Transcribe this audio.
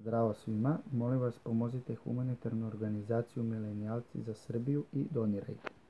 Zdravo svima, molim vas pomozite humanitarnu organizaciju Milenijalci za Srbiju i donirajte.